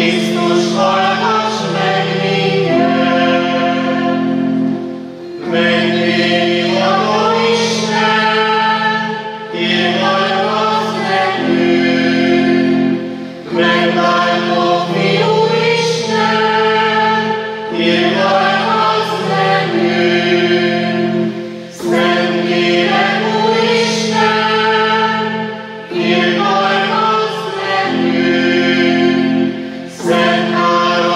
Szent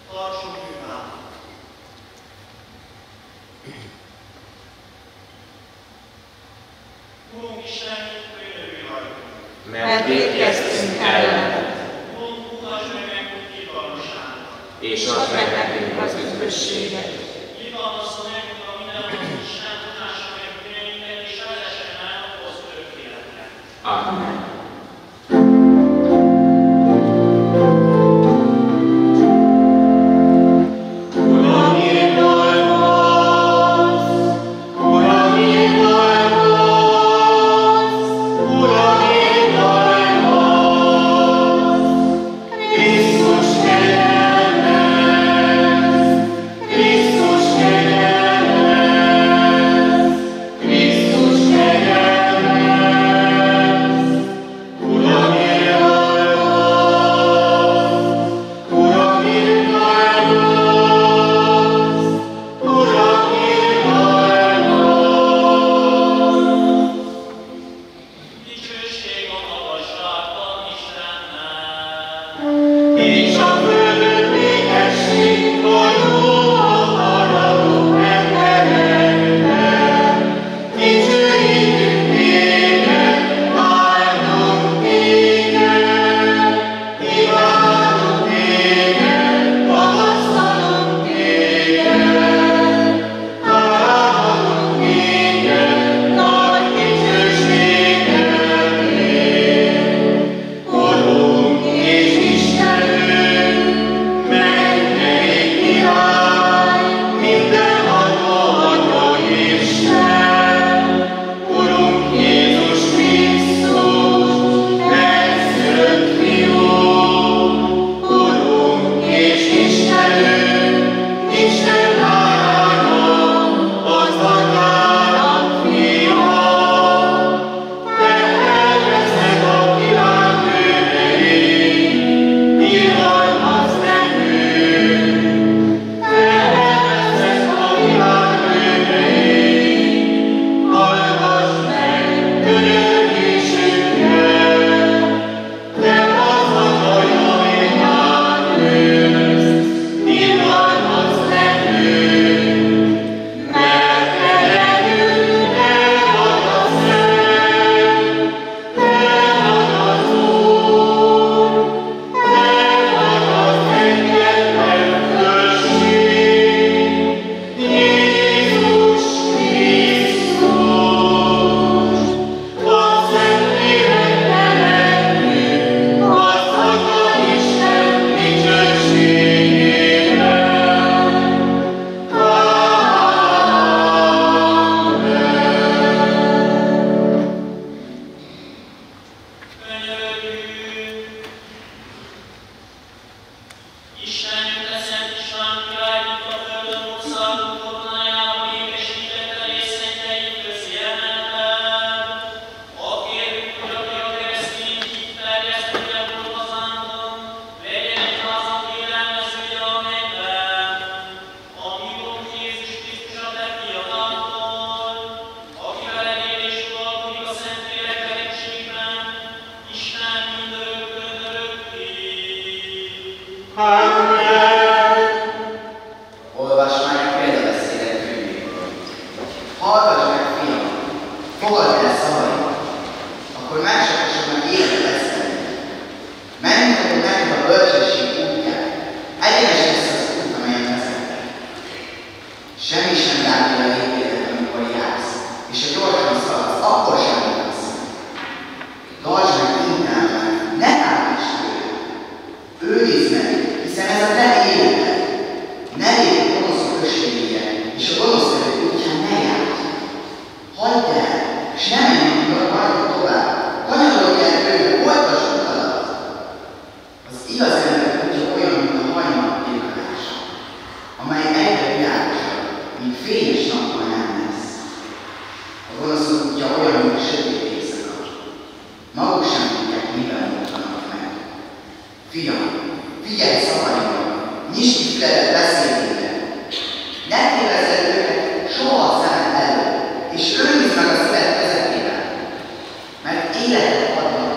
Tartsunk bűnben! Urunk Istenünk, könyörülj rajtunk! Mert vétkeztünk ellened. Urunk, mutasd meg nekünk irgalmasságot! És add meg nekünk az üdvösséget. Irgalmazzon nekünk a mindenható Isten, bocsásson meg bűneinket, és vezessen el a örök életre. Amen.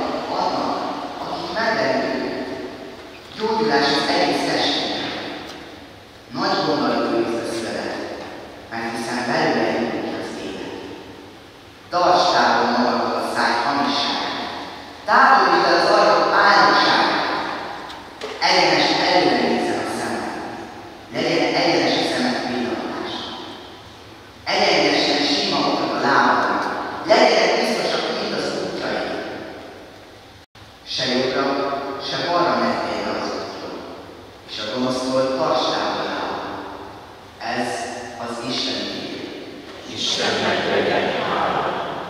Gyógyulás az egész testében. csomasztolt tarsában áll. Ez az Isten ír. Istennek legyen hála.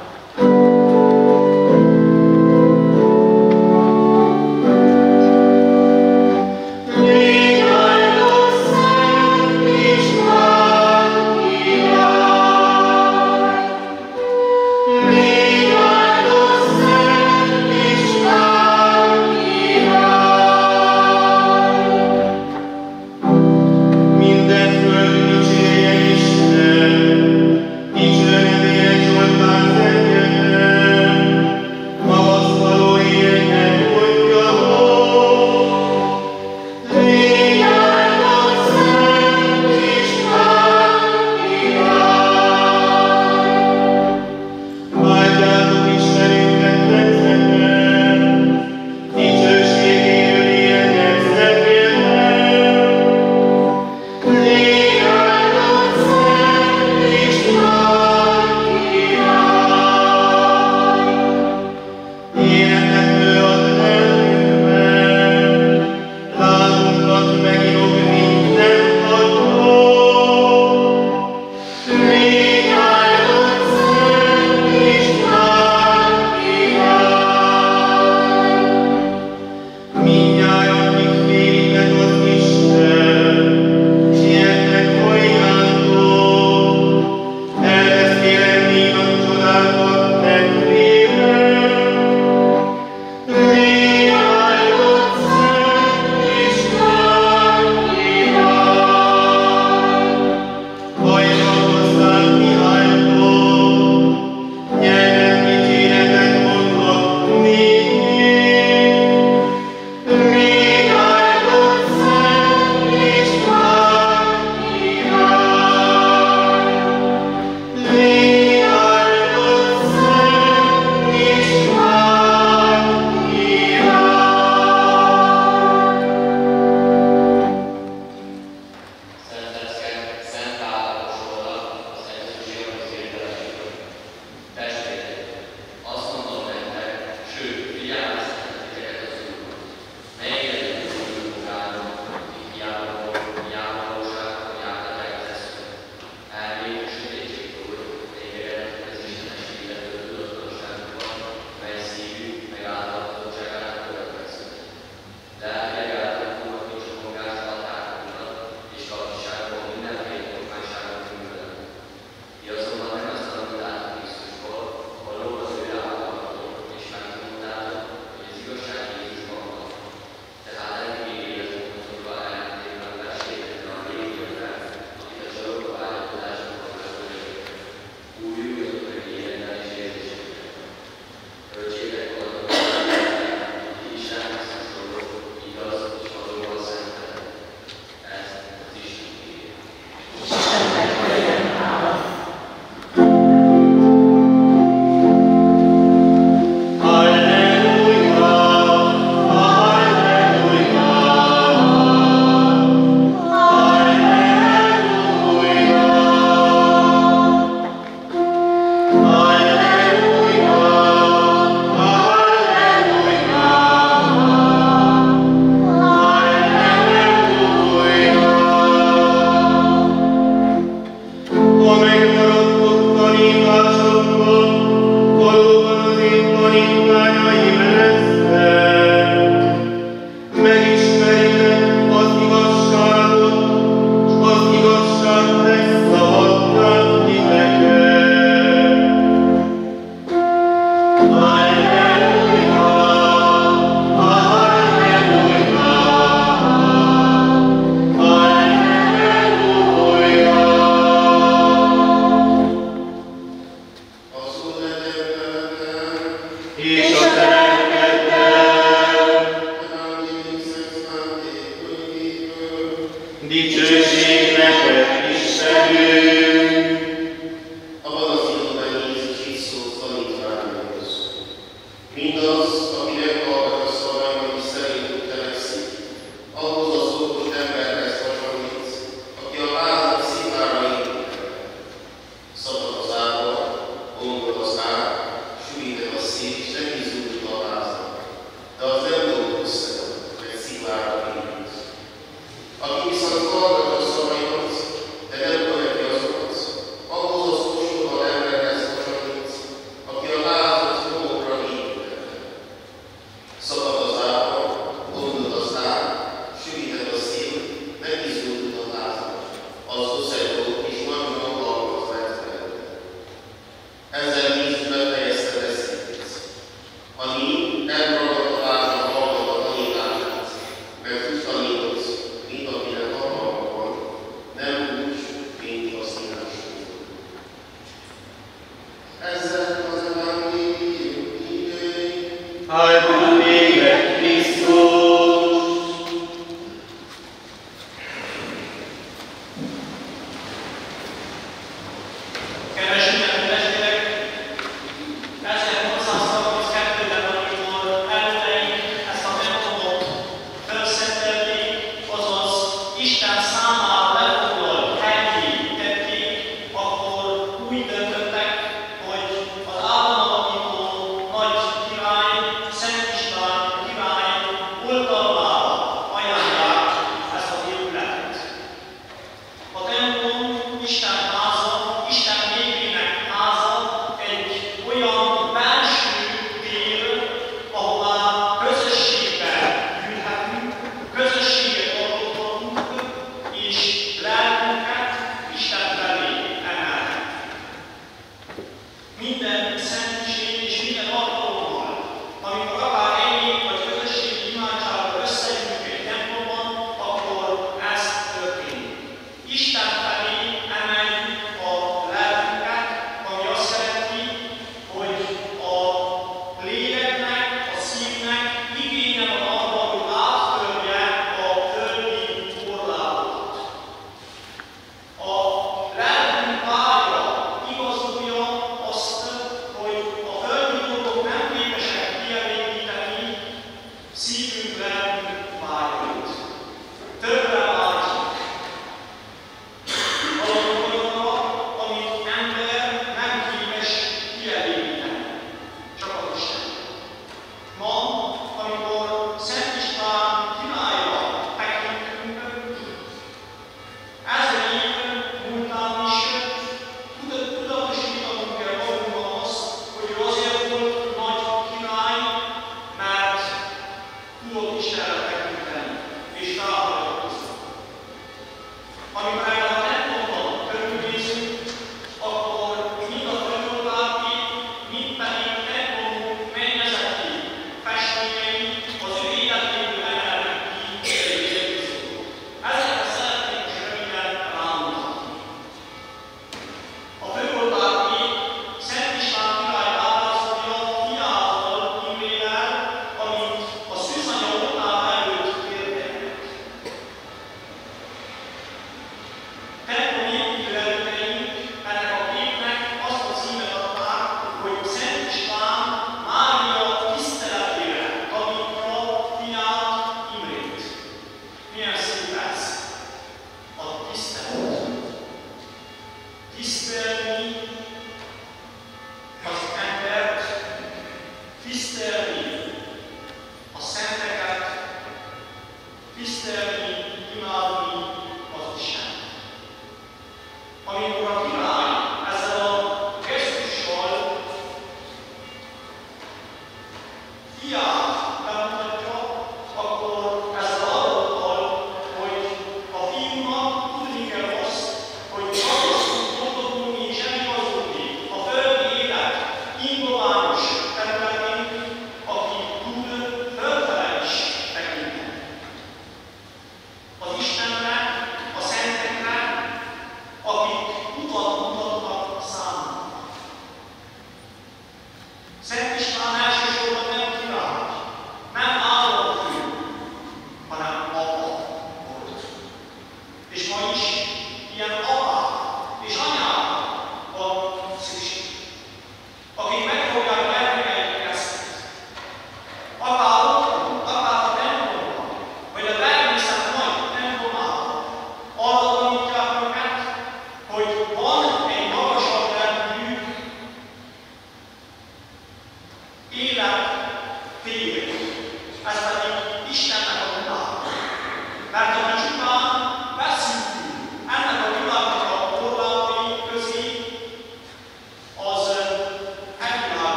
Dicsőség neked, Istenünk! Abban az időben Jézus így szólt tanítványaihoz. Mindaz, aki meghallgat a szavaimnak és szerintük cselekszik, ahhoz az okos emberhez hasonlít, aki a házat sziklára építette. Szabad az ága, gondol az ág, sűrített a szék, és nem izgultuk a házat. De az nem dolgozta, hogy sziklára épít. Aki viszont hallgatja szavaimat, de nem követi azokat, ahhoz az ostoba emberhez hasonlít, aki a házat homokra építette. Szabad az ára, gondol az ár, sűrített a szív, megizgult a házat, az összegodott és nagy magalmat vett belőle. Ezzel vízbe fejezte beszédét. A nép elragadt a házra hallgat a tanítását, mert úgy tanított, mint akinek hatalma van, nem úgy, mint az írásról. Ezzel az evangélium igény. Áldunk téged, Krisztus! Kedves ünneptestvérek, 1832-ben, amikor elődeink ezt a templomot felszentelték, azaz Isten számára lefoglalt helyé tették, akkor úgy döntöttek, hogy az államalapító nagy király, Szent István király oltalmára ajánlják ezt az épületet. A templom Isten háza, Isten népének háza egy olyan belső tér, ahová közösségbe gyűlhetünk, közösséget alkothatunk, és lelkünket Isten felé emelhetünk. Minden szentség és minden alkalommal, amikor akár egyéb vagy közösségi imádságra összegyűjtünk egy templomban, akkor ez történik. Isten felé emeljük a lelkünket, ami azt jelenti, hogy a léleknek, a szívnek igénye van arra, hogy áttörje a földi korlátokat. A lelkünk vágya igazolja azt, hogy a földi dolgok nem képesek kielégíteni szívünk, lelkünk vágyait. Többre vágyunk. Valami olyanra, amit ember nem képes kielégíteni. Csak az Isten. Ma, amikor Szent István királyra tekintünk, ezer év múltán is tudatosítanunk kell magunkban azt, hogy ő azért volt nagy király, mert tudott Istenre tekinteni, és ráhagyatkozni. Amikor erre a templomban körülnézünk, akkor mind a föloldáki, mind pedig templomunk mennyezeti festményei az ő életéből emelnek ki egy évszót. Ezekre szeretnék most röviden rámutatni. A föloldáki Szent István király ábrázolja fiával Imrével, amint a szűzanya oltár előtt térdelnek. Templomi építőerőteink ennek a képnek azt a címet adták, hogy Szent István Mária tiszteletére tanítja fiát Imrét. Milyen szép ez? A tisztelet. Tisztelni az embert, tisztelni a szenteket, tisztelni, imádni az Istent. Amikor a király ezzel a gesztussal fiát bemutatja, akkor ezzel arra utal, hogy a fiúnak tudni kell azt, hogy ragaszkodni, boldogulni és eligazodni a földi élet ingoványos területén, aki tud fölfele is tekinteni. Az Istenre, a szentekre, akik utat mutatnak számunkra. Szent István elsősorban nem király, nem államfő, hanem apa volt. És ma is ilyen apák és anyák van szükség, akik megfogják gyermekeik keresztét. Akár otthon, akár a templomban, vagy a természet nagy templomában arra tanítják őket, hogy van egy magasabb rendű élettér, ez pedig Istennek a tudása. Mert ami csupán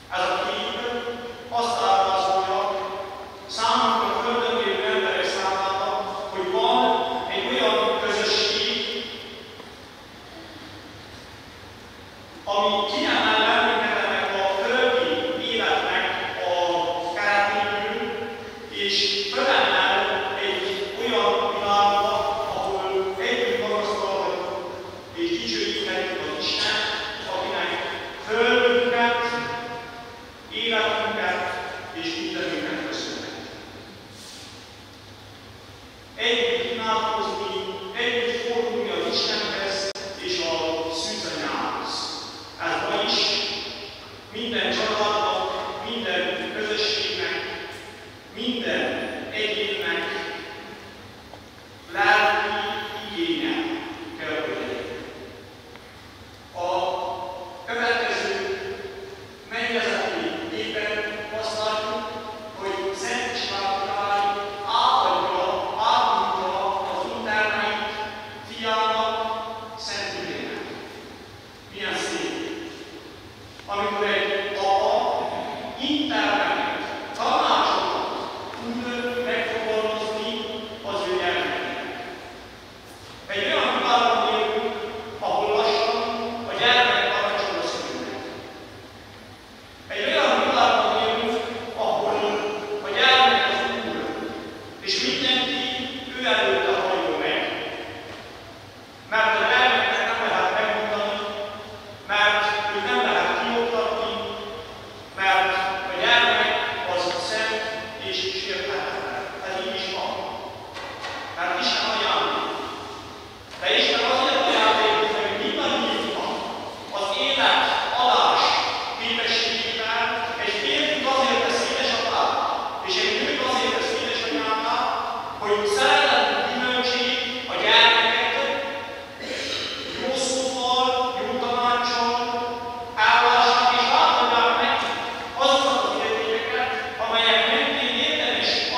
Ez a kép azt ábrázolja számunkra a Földön lévő emberek számára, hogy van egy olyan közösség, ami kiemel bennünket ennek a földi életnek a keretéből, és fölemel egy olyan világba, ahol együtt magasztalhatjuk és dicsőíthetjük az Istent, akinek földünket, életünket és mindenünket köszönhet. Együtt imádkozni, együtt fordulni az Istenhez és a szűzanyához. Ez ma is minden családnak, minden közösségnek, minden egyénnek lelki igénye kell, hogy legyen. A következő mennyezeti gépen azt látjuk, hogy Szent István király átadja az internet fiának, Szent Ügyének. Milyen szép! Amikor egy apa internetet, tanácsokat tud megfogalmazni az ő gyermekének. Egy olyan világban élünk, ahol lassan a gyermek parancsol a szülőnek. Egy olyan világban élünk, ahol a gyermek az úr, és mindenki ő előtte halljon meg. Mert a gyermeknek nem lehet megmondani, mert őt nem lehet kioktatni, mert a gyermek az szent és sérthetetlen. Ez így is van. Mert Isten ajándék. De Isten azért ajándékozza, hogy mindannyiunknak az élet adás képességével egy férfi azért tesz édesapát, és egy nőt azért tesz édesanyává, hogy szerelem gyümölcsét a gyermekeket jó szóval, jó tanácssal ellássák és átadják meg azokat az értékeket, amelyek mentén érdemes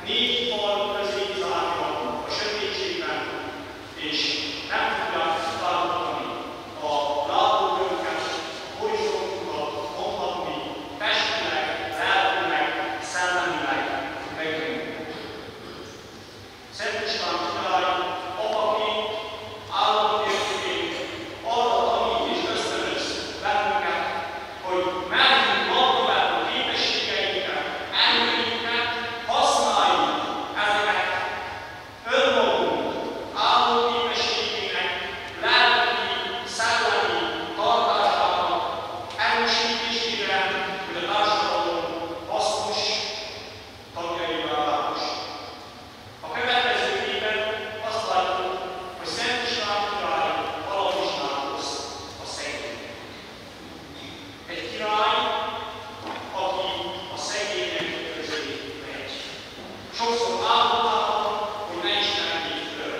négy fal közé zárva a sötétségben, és nem tudják tartani a látóköröket, a horizontokat, mondhatni testileg, lelkileg, szellemileg megjelenni. Szent István király apaként, államértőként arra tanít és ösztönöz bennünket, hogy merjünk magdobálni a képességeinket, erőinket, használjuk ezeket önmagunk álló képességének, lelki, szellemi tartásának erősítésére, hogy a társadalom hasznos tagjaival válhassunk. A következő évben azt látjuk, hogy Szent István király alapistálhoz a szegény. Egy király, aki a szegények közé megy. Sokszor álmodálom, hogy ne ismernék föl.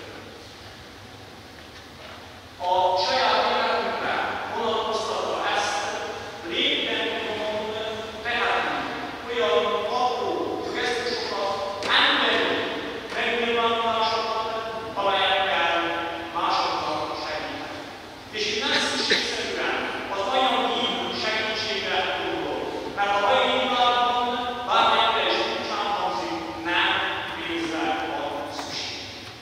A saját életünkre vonatkoztatva ezt lépten tudom tehetünk olyan apró gesztusokat, emberi megnyilvánulásokat, amelyekkel másoknak segítünk. És itt nem szükségszerűen az anyagi segítségre gondolok, mert a mai világban bármelyikre is csúcsán hangzik, nem pénzre van szükség.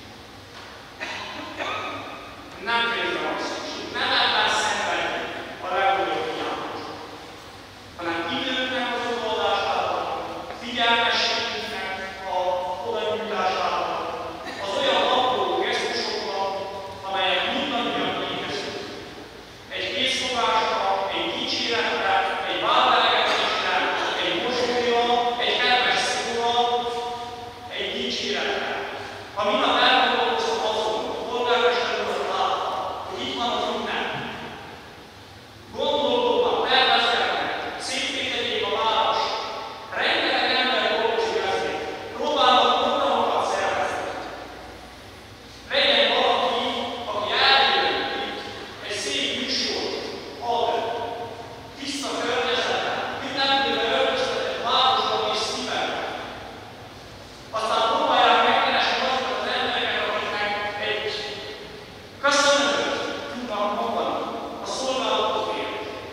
Nem pénzre van szükség. Nem ebben szenvedünk a legnagyobb hiányos, hanem időknek az odaadásával, figyelmességünknek a odanyújtásával, az olyan apró gesztusokkal, amelyek mindannyian létezünk. Egy készfogásra, egy dicséretre, egy vállelegetésre, egy mosolyra, egy kedves szóval, egy dicséretre. Ha minden elgondolkozom azon, a polgármester urat láttam, hogy itt van az ünnep. Gondolkodnak, tervezgetnek, szépé tegyék a város. Rengeteg ember dolgozik ezért. Próbálnak programokat szervezni. Legyen valaki, aki eljön itt, egy szép műsort ad, tiszta környezetben, mindenféle öltöztetett városban és szívekben. Aztán próbálják megkeresni azokat az embereket, akiknek egy köszönetet tudnak mondani a szolgálatokért.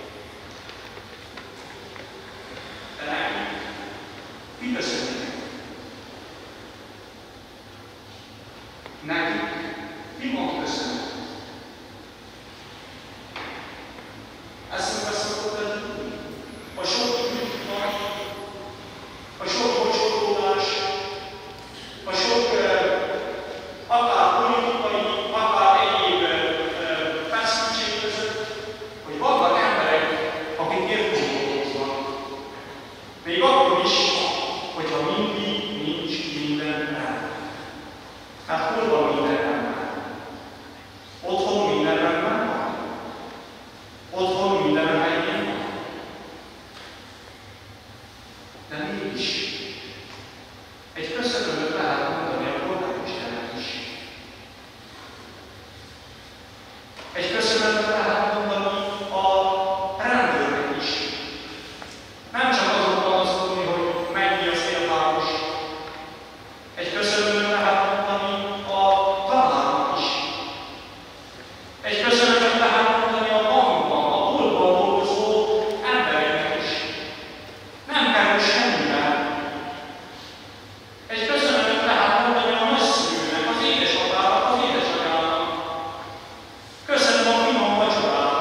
De nekünk mi köszönjük? Nekünk mi mond köszönet? Eszünkbe szokott jutni a sok ügynak, a sok bocsolódás, a sok akár politikai, akár egyéb feszültség között, hogy vannak emberek, akik értünk dolgoznak. Még akkor is, hogyha mindig nincs minden rendben. Hát hol van minden rendben? Otthon minden rendben van? Otthon minden helyén van? De mégis egy köszönömet lehet mondani a polgármesternek is. Egy köszönetet lehet mondani a rendőrnek is. Nem csak azokban azt mondani, hogy mennyi a szélváros. Egy köszönetet lehet mondani a tanárnak is. Egy köszönetet lehet mondani a bankban, a boltban dolgozó embereknek is. Nem kerül semmiben. Egy köszönetet lehet mondani a nagyszülőnek, az édesapának, az édesanyának. Köszönöm a finom vacsorát.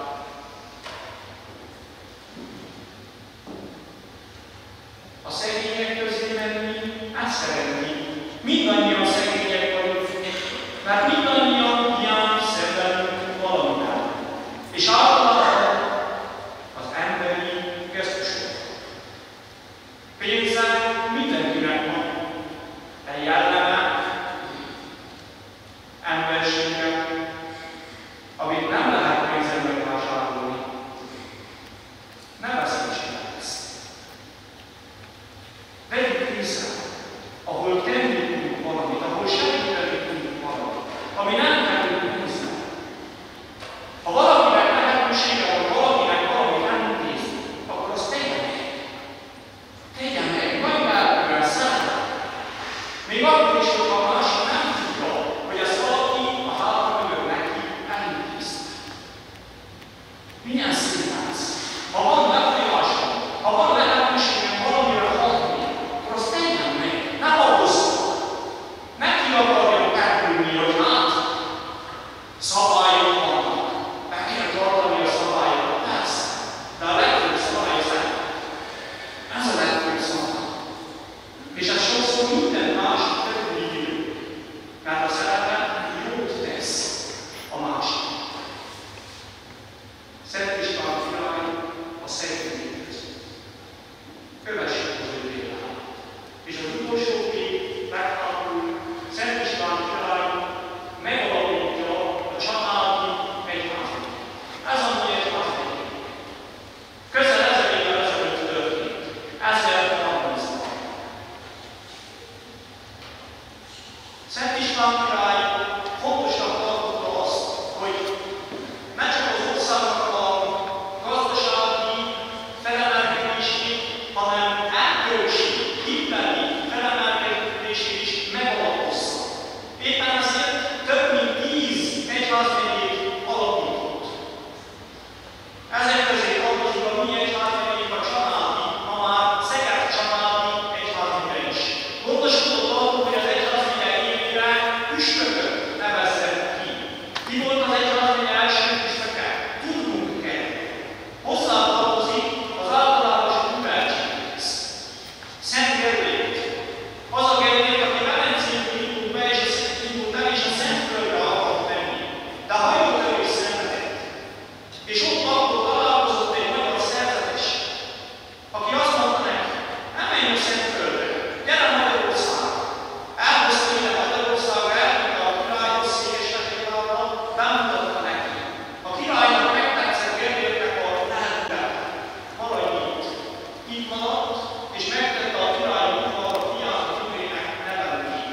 A szegények közé menni, ezt szeretnénk. Mindannyian szegények vagyunk, mert mindannyian hiányt szenvedünk valamivel. És általában az emberi gesztusok. Pénzzel mindenkinek van, de jelleme, emberséget, amit nem lehet pénzzel megvásárolni. Ne veszítsük el ezt. Vegyük észre, ahol tenni tudunk valamit, És az utolsó kép megható Szent István király megalapítja a családi egyházat. Ez a mi egyházat. Közel 1000 évvel ezelőtt történt. 1030-ban. Szent István király fontosnak tartotta azt, hogy ne csak az országnak a gazdasági felemelkedését, hanem erkölcsi, hitteli felemelkedését is megalapozza. Éppen ezért több mint 10 egyházmegyét alapított. Ezek közé tartozik a mi egyházmegyénk a családi, a már Szeged családi egyházmegye is. Gondoskodott arról, hogy az egyházmegye évére püspököt nevezzen ki. Ki volt az egyházmegye első püspöke? Tudnunk kell. Hozzá tartozik az általános műveltséghez. Szent Gergelyt. Az a Gergely, aki Velencéből indult be, és a Szentföldre akart menni. De hajótörés szenvedett. És ott akkor találkozott egy magyar szerzetes, aki azt mondta neki, nem menj a Szentföldre, gyere Magyarországra. Elhozta ide Magyarországra, elvitte a királyhoz Székesfehérvárra, bemutatta neki. A királynak megtetszett Gergelynek a lelkülete. Maradj itt. Itt maradt, és megtette a király udvarra a fiát a Imrének nevelni.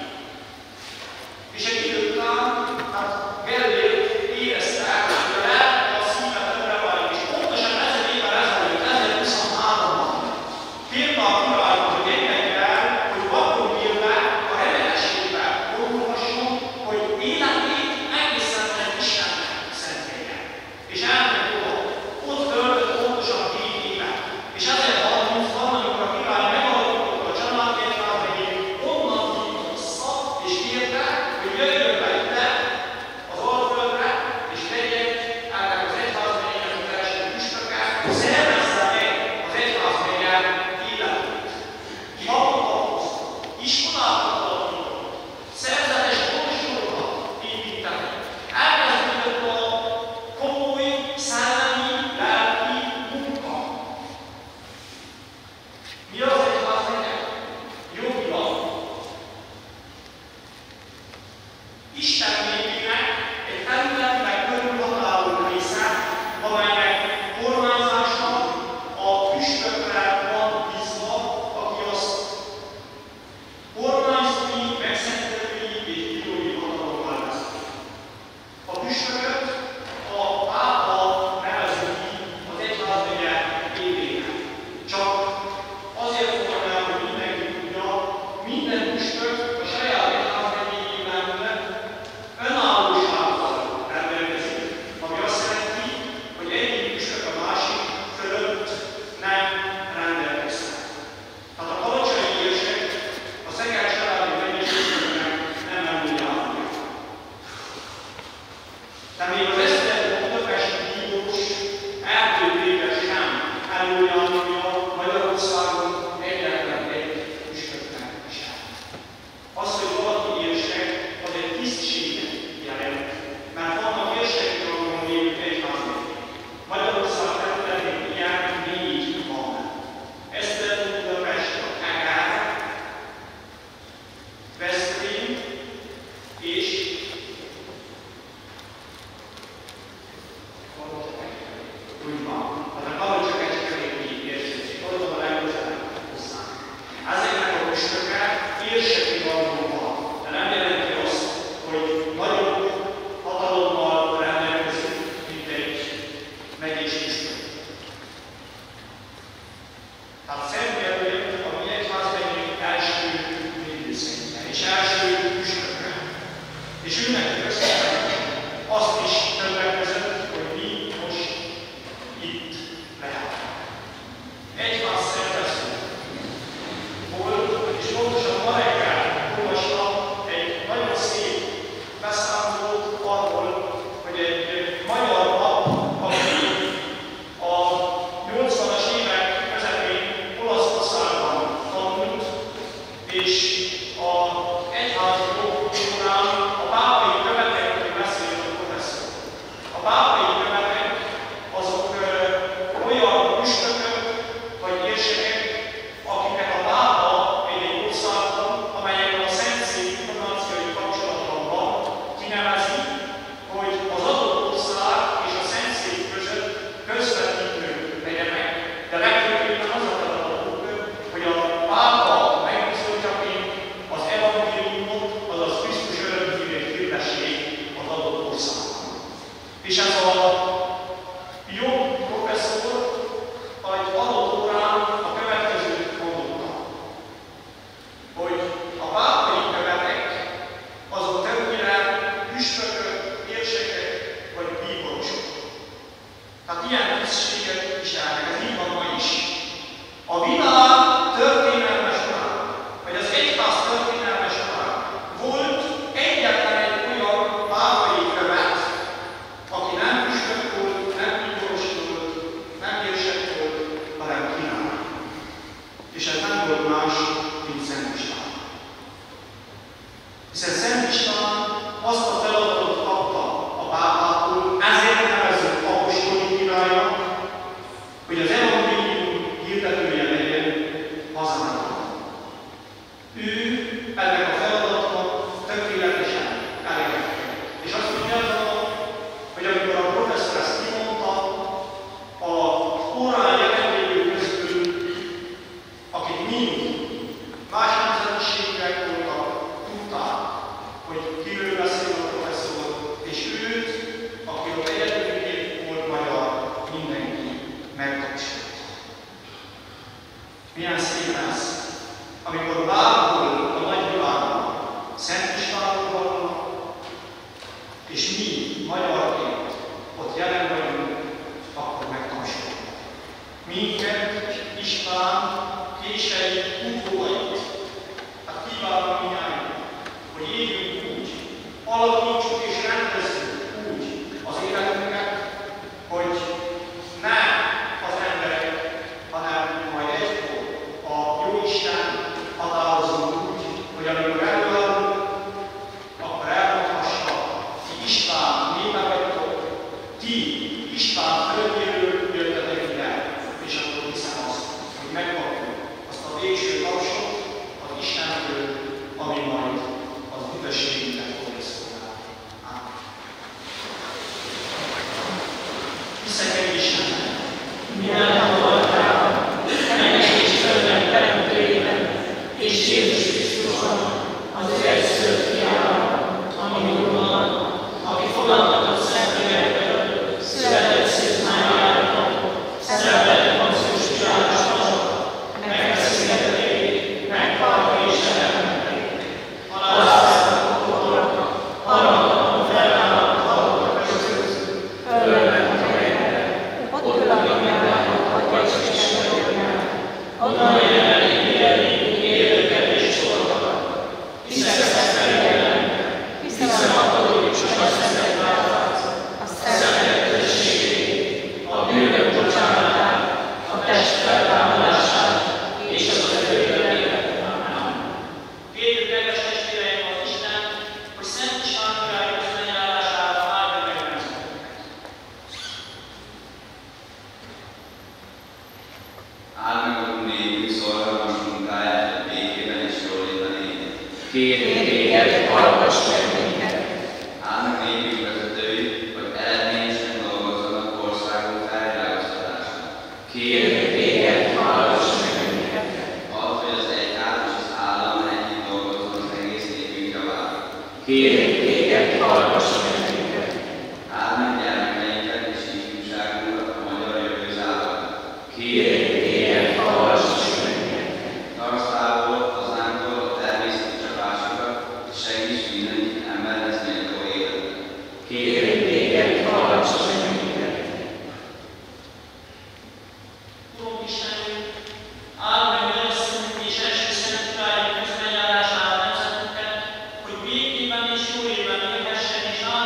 És egy idő után, hát Gergely érezte, hogy a lelke a szíve többre válik, és pontosan 1000 évvel ezelőtt, 1023-ban kérte a királynak, hogy engedje el, hogy vakon élve a reményességbe vonulhasson, hogy életét egészen Istennek szentelje. És elment oda. Ott töltött pontosan 2 évet. És 1030-ban, amikor a király megalapította a családi egyházmegyét, onnan hívta vissza, és kérte, hogy jöjjön be ide az Alföldre, és legyen ennek az egyházmegyének az első püspöke, szervezze meg az egyházmegye életét. Ivatot hozta, iskolákat alapított, szerzetes kolostorokat épített. Elkezdődött a komoly, szellemi, lelki munka. Mi az egyházmegye? Jogilag Isten népének egy területileg körülhatárolt része, amelynek kormányzása a püspökre van bízva, aki azt kormányzói, megszentelői és bírói hatalommal veszi. A püspököt a pápa nevezi ki az egyházmegye évére. Csak azért mondom el, hogy mindenki tudja, minden püspök a saját egyházmegyéjében önállósággal rendelkezik, ami azt jelenti, hogy egyik püspök a másik fölött nem rendelkezhet. Tehát a kalocsai érsek a Szeged családi megyéségnek nem említják. De még az esztergom budapesti bírós Erdő Péter sem előjárulja Magyarországon egyetlen egy püspöknek sem. Az, hogy valaki érsek, az egy tisztséget jelent, mert vannak érseki rangon lévő egyházmegyék. Magyarország területén ilyen 4 van. Esztergom Budapest, Eger, Veszprém és úgy van. Tehát a Kalocsa-Kecskeméti érsek, ott van a legközelebb hozzánk. Ezeknek a püspöke érseki rangon van, de nem jelenti azt, hogy nagyobb hatalommal rendelkezik, mint egy megyés püspök. Tehát Szent Gergely a mi egyházmegyénk első védőszentje és első püspöke. És őnek köszönhetjük azt is többek között, hogy mi most itt lehetünk. Egyház szervező volt, és pontosan ma reggel olvastam egy nagyon szép beszámolót arról, hogy egy magyar pap, aki a 80-as évek közepén Olaszországban tanult, és az egyházi jog során a pápai követekről beszélt a professzor. A pápai követek azok olyan püspökök vagy érsekek, akiket a pápa egy országban Hiszen Szent István azt a feladatot kapta a pápától, ezért nevezzük apostoli királynak, hogy az evangélium hirdetője legyen hazánkban. Ő ennek a feladatnak tökéletesen elégedett. És azt mondja, hogy amikor a professzor ezt kimondta, a korán jelenlévő közül, akik mind más nemzetiségűek voltak, tudták, hogy kiről beszél a professzor, és őt, aki ott egyedül volt magyar, mindenki megtapsolta. Milyen szép ez, amikor bárhol a nagyvilágban Szent Istvánról vannak, és mi magyarként ott jelen vagyunk, akkor megtapsoljuk. Minket István késői utódait, hát kívánok mindjárt, hogy éljünk úgy, alakítsuk és rendezzük úgy az életünket, hogy ne az emberek, hanem majd egykor a Jóisten határozunk úgy, hogy amikor előállunk, akkor elmondhassa, ti István népe vagytok, ti István földjéről jöttetek ide, és akkor hiszem azt, hogy megkapjuk azt a végső tapsot az Istentől, ami majd az üdvösségünket fogja szolgálni. Ámen. Hiszek egy Istenben, Minden voltál, mennek és földön teremtőjében, és Jézus Krisztusban, az ő egyszülött fiával, ami Úrban, aki fogadtatott Szentlélekből, született Szűz Máriától, szenvedett Poncius Pilátusról, megfeszítették, meghalt és elmenték. Halálszállt pokolba, harmadon felállt a halottak között, fölment a mennybe, ott ül a mindenben, Atya és Isten jobbján, onnan jön el élni, élőket és sorrokat. Hiszek Szentlélekben, hiszem a katolikus Szent Egyházat, a Szent Közösségét, a bűnök bocsánatát, a test feltámadását és az örök életet. Amen. kérjük, kedves testvéreim, az Isten, hogy Szent István király közbenjárására áldja meg bennünket. Áld meg, Urunk, nékünk szolgalmas munkáját, hogy békében és jól létben éljünk. Kérünk téged, hallgass meg minket! Áld meg nékünk vezetőit, hogy eredményesen dolgozzanak országok felvilágosításán. Kérünk téged, hallgass meg minket! Add, hogy az egyház és az állam együtt dolgozzon az egész népünk javára. Kérünk téged, hallgass meg minket! Áld meg gyermekeinket és ifjúságunkat a magyar jövő záloga. Kérünk téged, hallgass meg minket! Tartsd távol hazánktól a természeti csapásokat, és segíts mindenki emberhez méltó életet. Kérünk téged, hallgass meg minket! Urunk Istenünk, áld meg mennyasszonyunk és első Szent Királyunk közbenjárására nemzetünket, hogy békében és jól élben élhessen és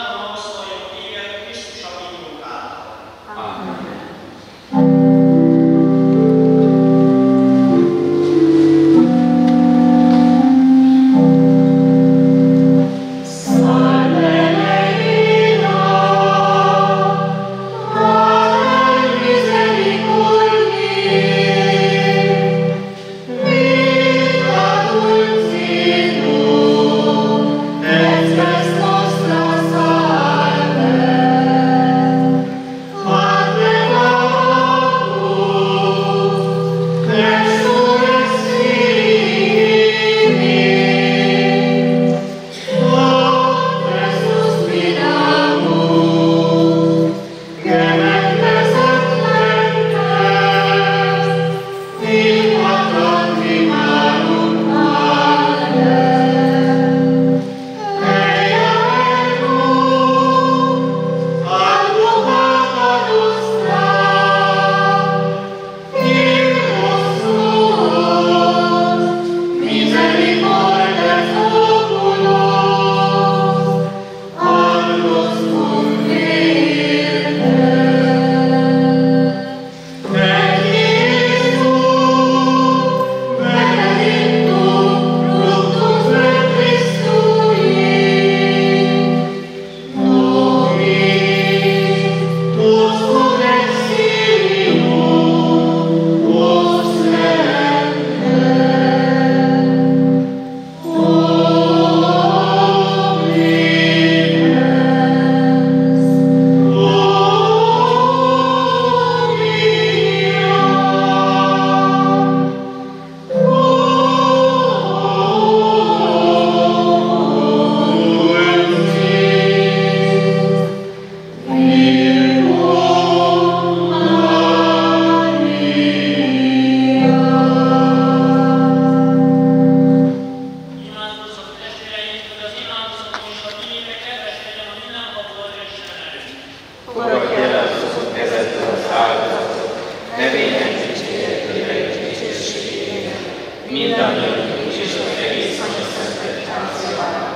fogadj el az azon kezedből az áldozatot, nevények dicséretére és dicsőségének, mindannyiunknak és az egész Anyaszenttek házájának.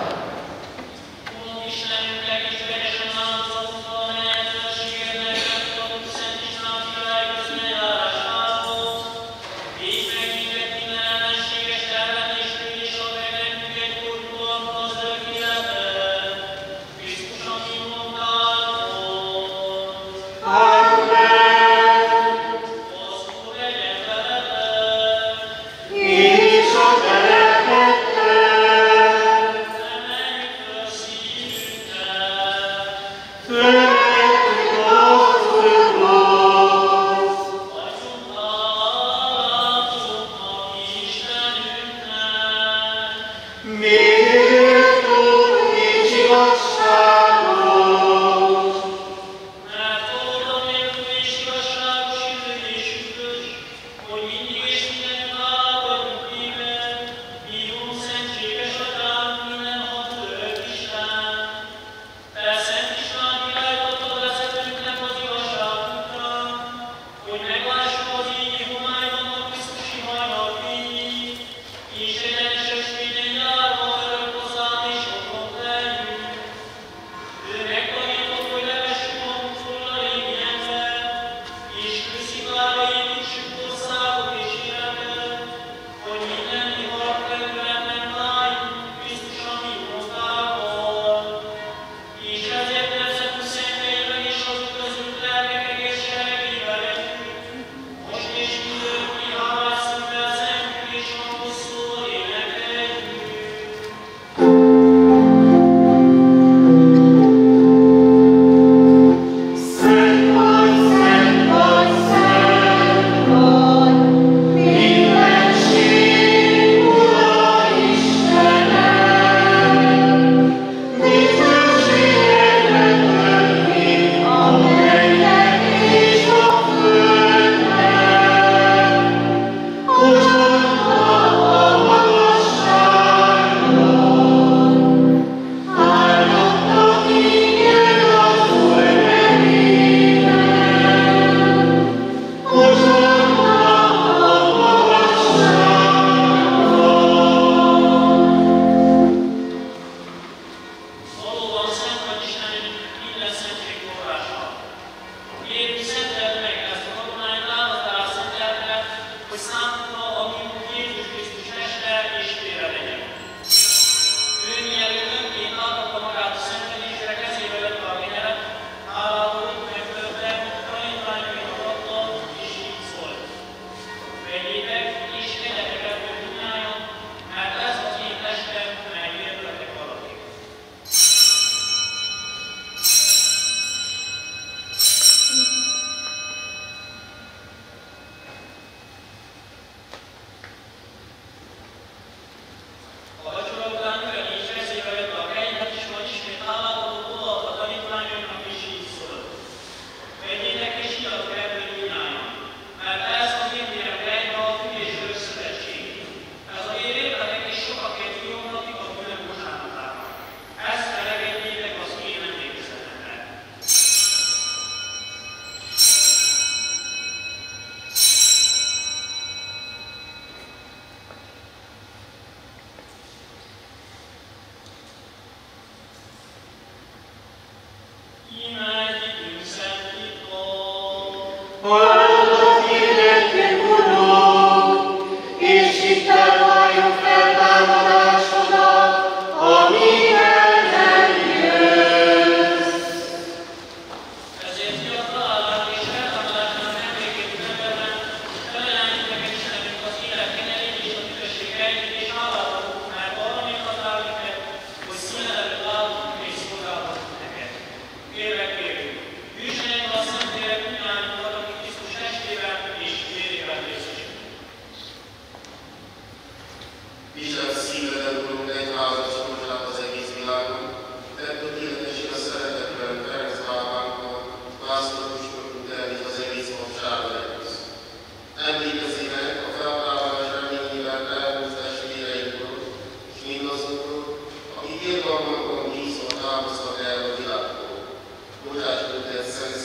Irgalmakon bízva távoztak el a világból. Bocsáss őket, Szent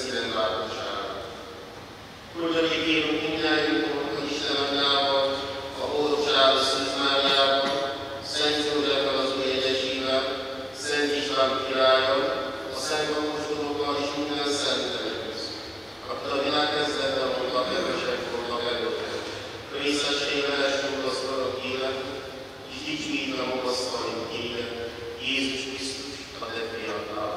Ugyanígy kérünk mindjárt, hogy Isten anyjával, a boldogságos Szűz Máriával, Szent Józseffel az új egyesével, Szent István királlyal, a Szent Apostolokkal és minden szentelek közt, akik a világ kezdetben mondtak, kevesek voltak előtte. Részességre esmódoztanak élet, és dicsőítve magasztaljuk téged, Jézus Krisztus, a te fiaddal.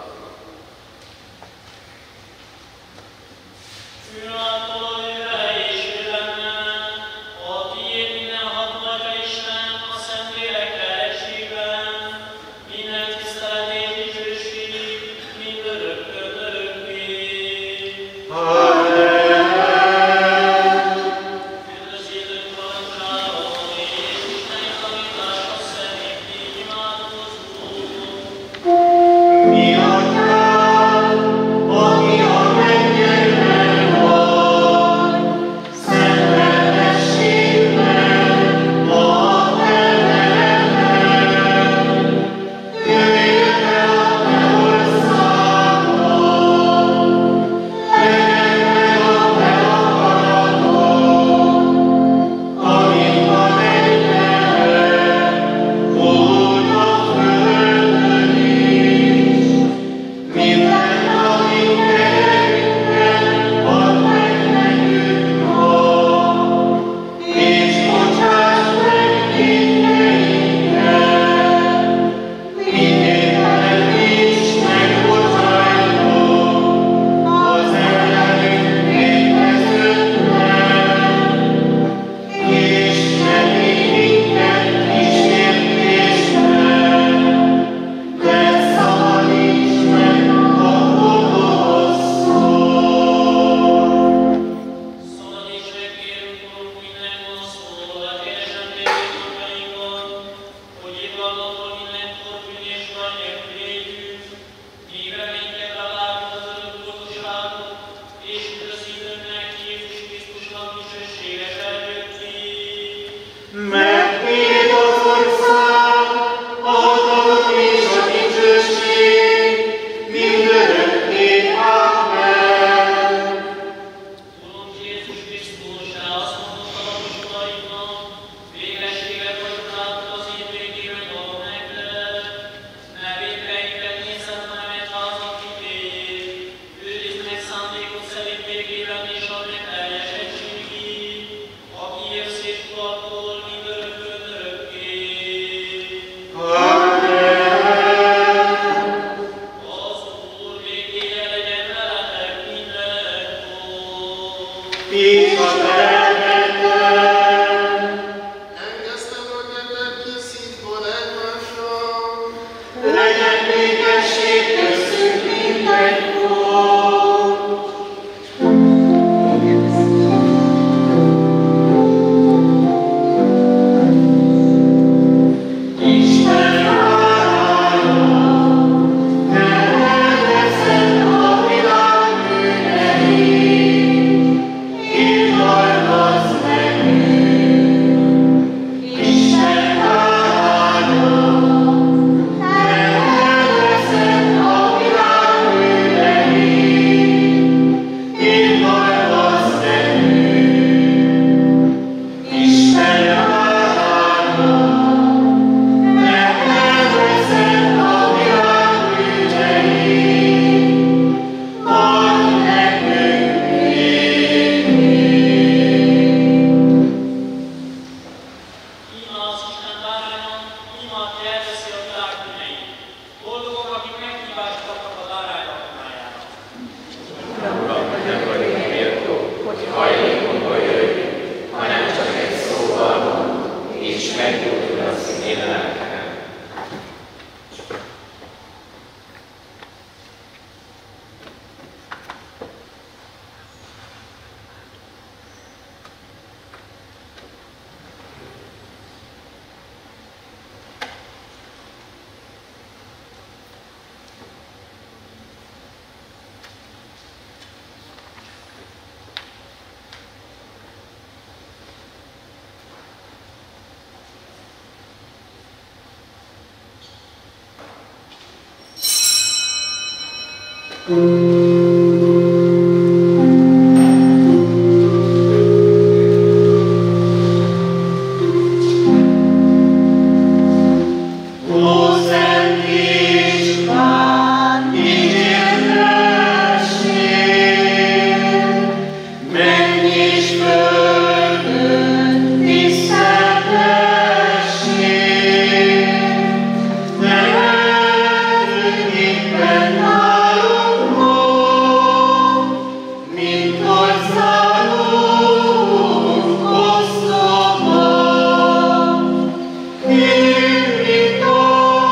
Mint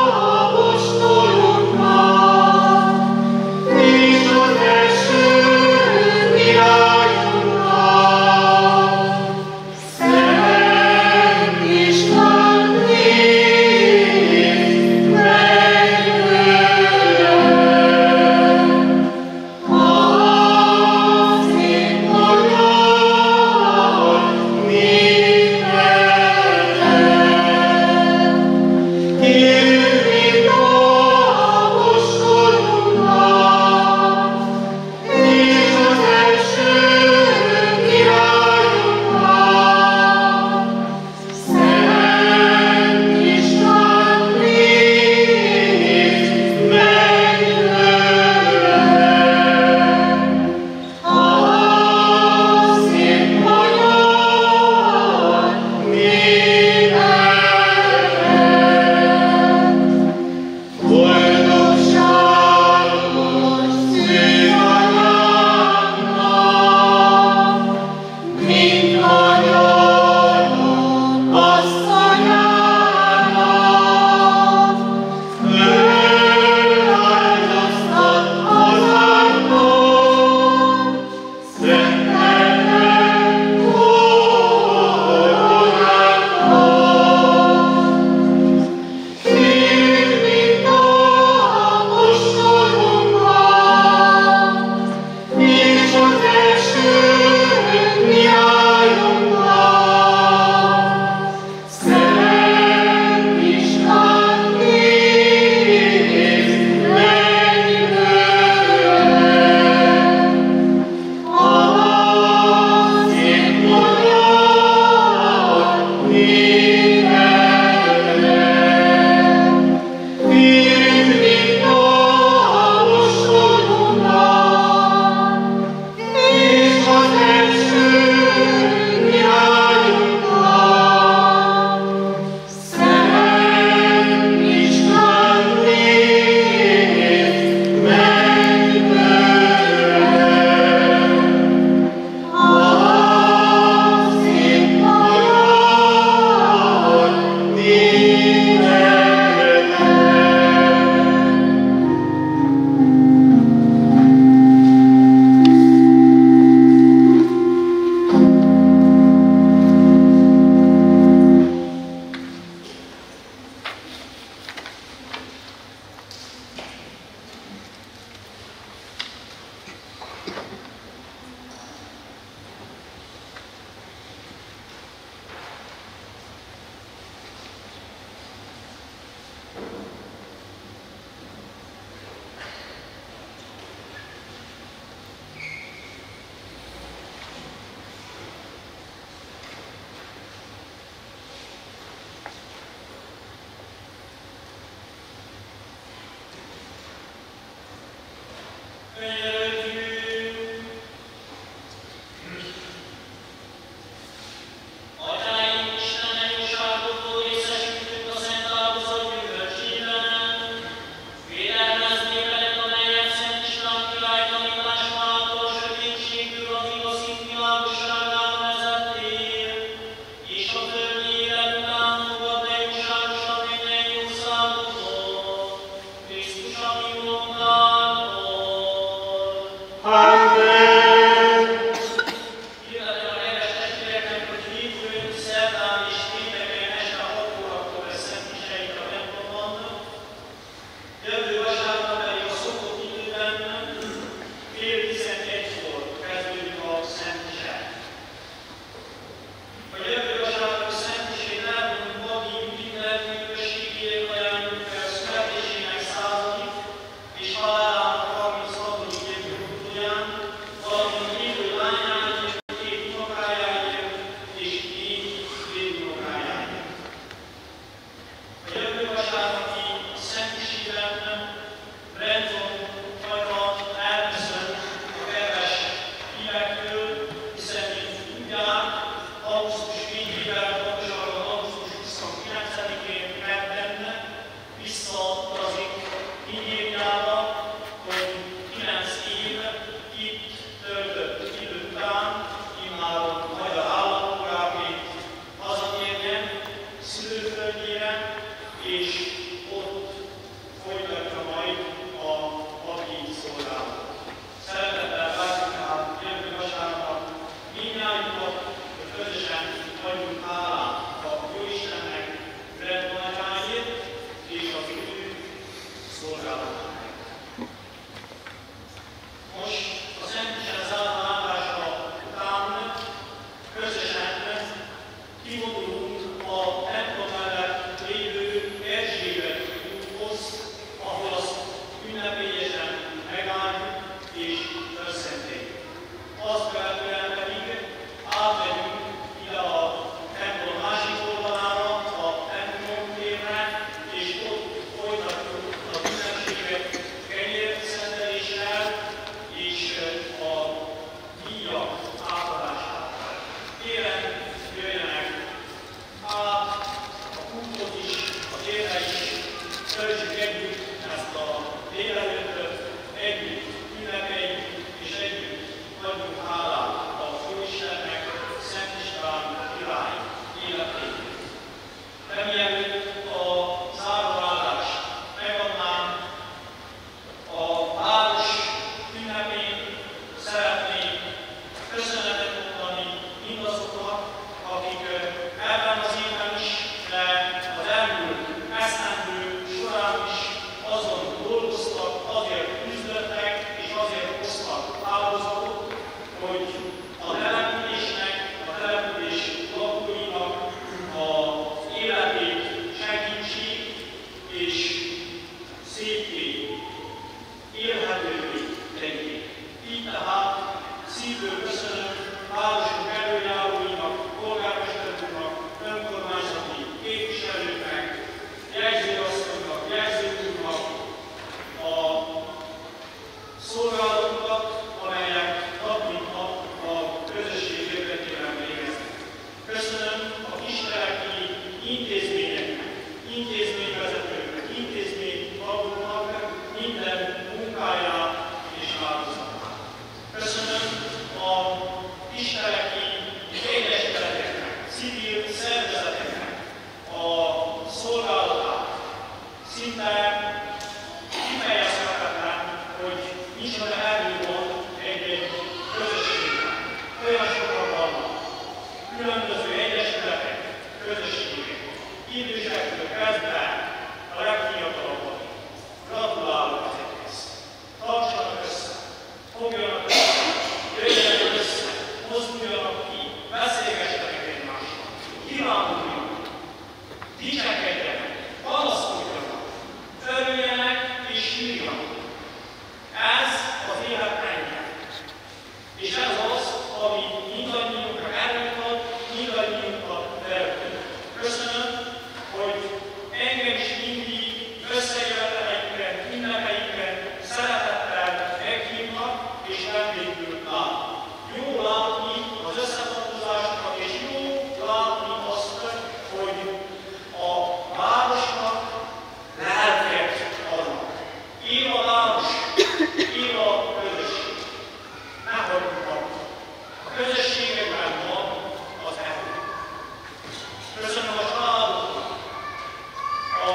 Szinte kifejezhetetlen, hogy micsoda erő van egy közösségben. Olyan sokan vannak, különböző egyesületek, közösségek, idősektől kezdve a legfiatalabbak. Gratulálok ezekhez! Tartsanak össze, fogjanak össze, jöjjenek össze, mozduljanak ki, beszélgessenek egymással, kívánuljanak, dicsekedjenek, panaszkodjanak, örüljenek és sírjanak. Ez az élet rendje. És ez az, ami mindannyiunkra erőt ad, mindannyiunkat teremtett. Köszönöm, hogy engem is mindig összejöveteleinkre, ünnepeinkre szeretettel meghívnak és vendégül látnak. Jó látni az összetartozásokat, és jó látni azt, hogy a városnak lelket adnak. Él a város, él a közösség. Ne hagyjuk abba. A közösségekben van az erő. Köszönöm a családoknak a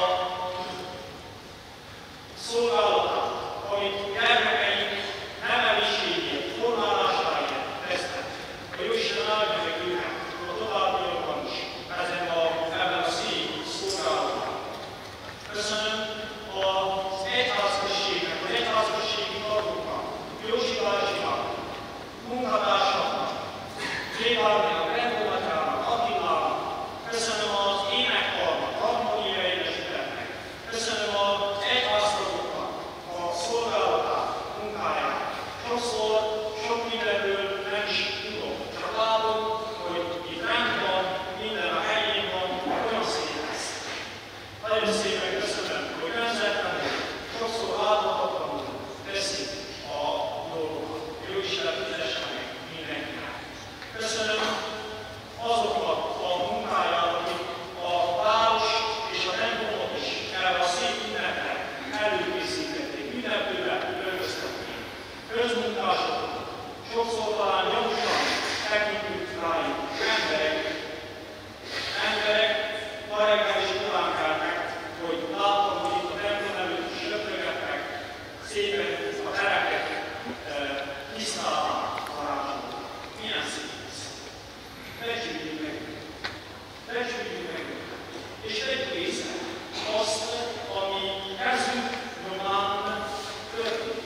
szolgálatát, amit gyermekeink neveléséért, formálásáért tesznek. A Jóisten áldja meg őket a továbbiakban is ebben a szép szolgálatban. Köszönöm az egyházközségnek, az egyházközségi tagoknak, Józsi bácsinak, munkatársaknak, Zébárnénak, Rendolmatyának, Attilának, köszönöm az énekkarnak, Harmónia Egyesületnek, köszönöm az egyháztagoknak a szolgálatát, munkáját. Sokszor sok mindenről nem is tudok, csak látom, hogy itt rend van, minden a helyén van, olyan szép lesz. Nagyon szépen köszönöm, hogy önzetlenül, sokszor láthatatlanul teszik a dolgokat. Jó Isten fizesse meg mindenkinek. Köszönöm azoknak a munkáját, akik a város és a templomot is erre a szép ünnepre előkészítették, ünneplőre öltöztették. Közmunkásoknak, sokszor talán gyanúsan tekintünk rájuk, emberek, ma reggel is korán keltek, hogy láttam, hogy itt a templom előtt is röpögettek, szépen a tereket tisztálták varázsolni. Milyen szép ez! Becsüljük meg őket! Becsüljük meg őket! És tegyük észre azt, ami kezünk nyomán történik.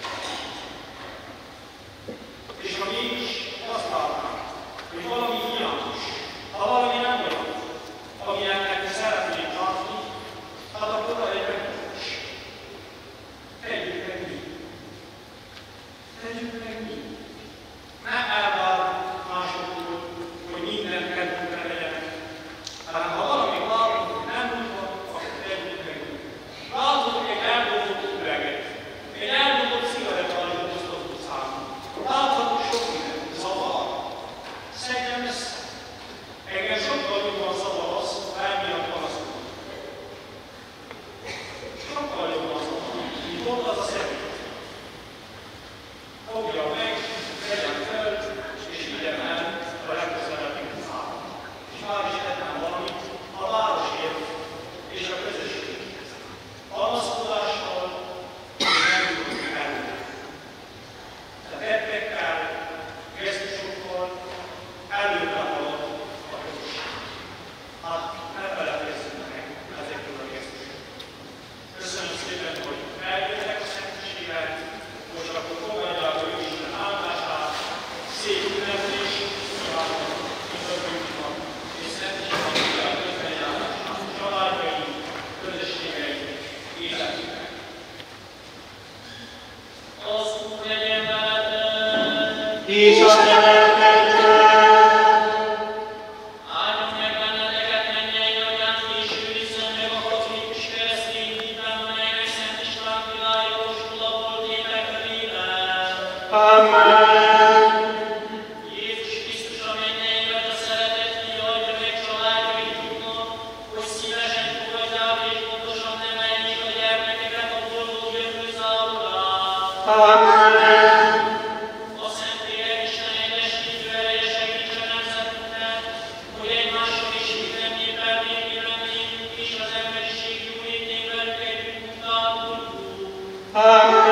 És ha mégis azt látnánk, hogy valami hiányos, ha valami nem olyan, amilyennek szeretnénk látni, hát akkor van egy megoldás. Tegyük meg mi. Tegyük meg mi. Ne elvárjuk másoktól, hogy minden kedvünkre legyenek, hanem ha valami látunk, hogy nem úgy van, akkor tegyük meg mi. Látunk egy eldobott üveget, egy eldobott cigarettalibozt az utcán. Láthatunk sok mindent, zavar. Szedjem össze. Engem sokkal jobban zavar az, ha emiatt panaszkodom. Sokkal jobban zavar, mint ott az a személy. Fogja meg, vegyem fel, és vigyem el a legközelebbi utcába. És már is tettem valamit a városért és a közösségért. Panaszkodással nem tudunk előre. De tettekkel, gesztusokkal előre halad a közösség. Hát ne feledkezzünk meg ezekről a gesztusokról. Köszönöm szépen, hogy eljöttek a szentséget, most akkor fogadják a Jóisten áldását, szép ünneplés, kívánok mindannyiunknak, és szentséget kívánok közbenjárását, családjaink, közösségeink, életünknek. Az Úr legyen veletek! És a te lelkeddel! Áldjon meg benneteket, mennyei atyánk, és őrizzön meg a katolikus keresztény hitben, melynek Szent István király jósula volt évek körében. Amen. Jézus Krisztus, a mennyei Atya szeretett fia, adja meg családjainknak, hogy szívesen fogadják és pontosan neveljék a gyermekeket a boldog jövő záróra. Amen. A Szentlélek Isten egyesítő ereje segítsen nemzetünknek, hogy egymással is mindenképpen végül lennénk, és az emberiség jó létében Amen.